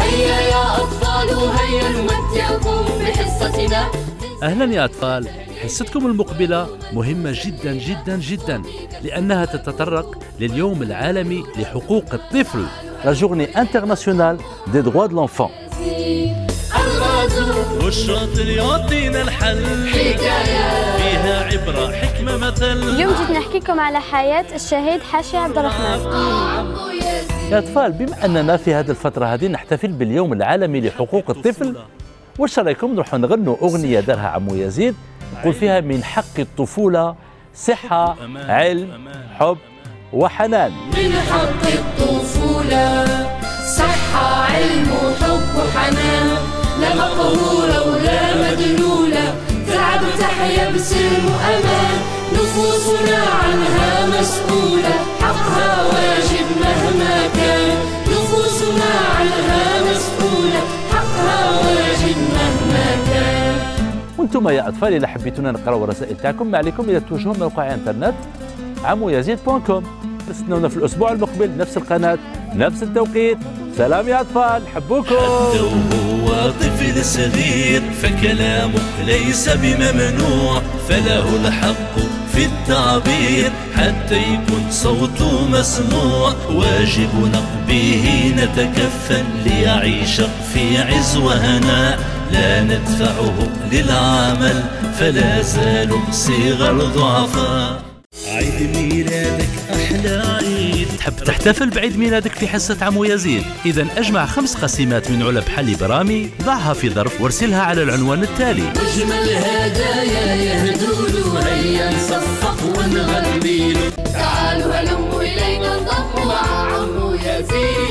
هيا يا أطفال هيا نمتعكم بحصتنا. أهلا يا أطفال، حصتكم المقبلة مهمة جدا جدا جدا، لأنها تتطرق لليوم العالمي لحقوق الطفل، La journée internationale des droits de l'enfant. والشاطر يعطينا الحل، حكاية فيها عبرة حكمة مثل. اليوم جيت نحكي لكم على حياة الشهيد حاشي عبد الرحمن. يا أطفال، بما أننا في هذه الفترة هذه نحتفل باليوم العالمي لحقوق الطفل، واش رايكم نروحوا نغنوا أغنية دارها عمو يزيد نقول فيها من حق الطفولة صحة علم حب وحنان. من حق الطفولة صحة علم وحب وحنان، لا مقهورة ولا مدلولة، تعب تحيا بسلم وأمان، نفوسنا عنها مسؤولة، حقها واجب مهما كان، نفوسنا عنها مسؤولة، حقها واجب مهما كان. وانتم يا أطفال إذا حبيتونا نقراو الرسائل تاعكم ما عليكم إذا توجهوا موقع انترنت amouyazid.com. استنونا في الأسبوع المقبل نفس القناة نفس التوقيت. سلام يا أطفال، حبوكم. حتى وهو طفل صغير فكلامه ليس بممنوع، فله الحق في التعبير حتى يكون صوته مسموع، واجبنا به نتكفل ليعيش في عز وهناء، لا ندفعه للعمل فلا زالوا صغار ضعفاء. عيد ميلادك أحلى عيد. تحب تحتفل بعيد ميلادك في حصة عمو يزيد؟ إذا أجمع 5 قسيمات من علب حليب رامي، ضعها في ظرف وارسلها على العنوان التالي. أجمل هدايا يهدولو، هيا نصفق ونغنيلو، تعالوا هلموا إلينا انضموا مع عمو يزيد.